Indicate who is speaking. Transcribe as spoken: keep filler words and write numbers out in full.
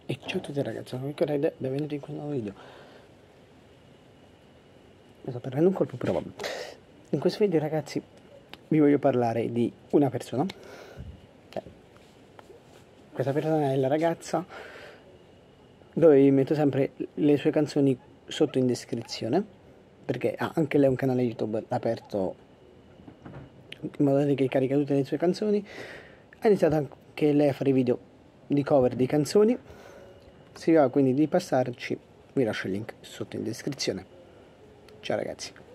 Speaker 1: E ciao a tutti ragazzi, sono Michele ed benvenuti in questo nuovo video. Mi sto prendendo un colpo però vabbè. In questo video ragazzi vi voglio parlare di una persona. Cioè, questa persona è la ragazza dove vi metto sempre le sue canzoni sotto in descrizione, perché ha anche lei un canale YouTube aperto in modo che carica tutte le sue canzoni. Ha iniziato anche lei a fare video di cover di canzoni. Se vi va quindi di passarci, vi lascio il link sotto in descrizione. Ciao ragazzi.